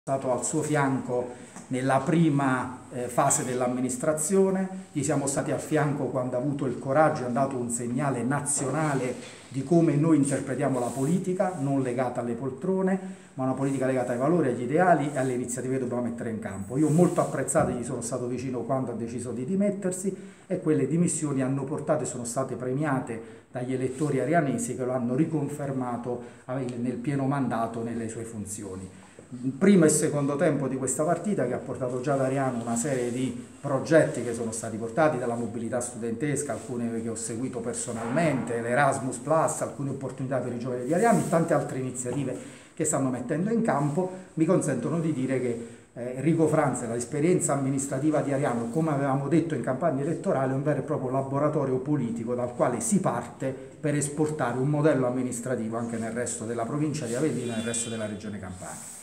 stato al suo fianco nella prima fase dell'amministrazione, gli siamo stati al fianco quando ha avuto il coraggio e ha dato un segnale nazionale di come noi interpretiamo la politica, non legata alle poltrone, ma una politica legata ai valori, agli ideali e alle iniziative che dobbiamo mettere in campo. Io ho molto apprezzato, gli sono stato vicino quando ha deciso di dimettersi e quelle dimissioni hanno portato e sono state premiate dagli elettori arianesi che lo hanno riconfermato nel pieno mandato nelle sue funzioni. Il primo e secondo tempo di questa partita che ha portato già ad Ariano una serie di progetti che sono stati portati dalla mobilità studentesca, alcune che ho seguito personalmente, l'Erasmus Plus, alcune opportunità per i giovani di Ariano e tante altre iniziative che stanno mettendo in campo, mi consentono di dire che Enrico Franza, l'esperienza amministrativa di Ariano, come avevamo detto in campagna elettorale, è un vero e proprio laboratorio politico dal quale si parte per esportare un modello amministrativo anche nel resto della provincia di Avellino e nel resto della regione Campania.